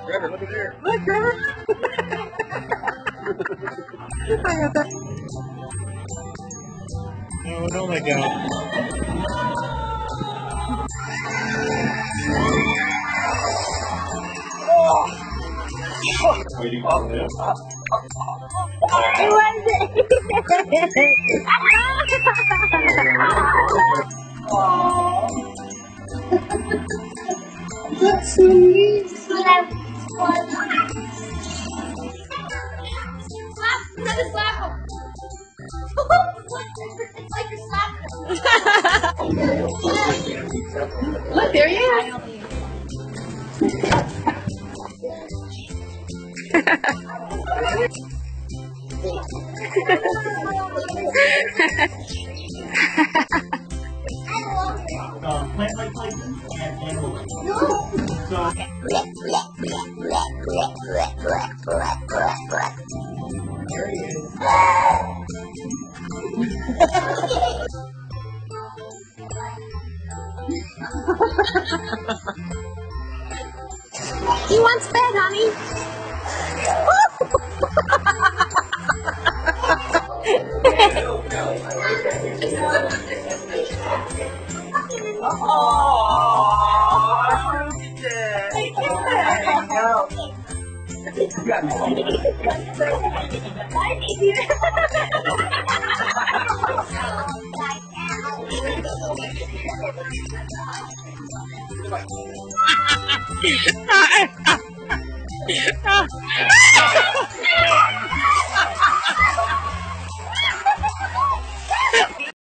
Trevor, look at there. Look, Trevor. I got that. No, don't let go. Waiting on them. It wasn't. That's sweet. Another slap him. It's like a slap. Look, there he is. Plant by plant and animal. So. There he is. He wants bed, honey. Ah!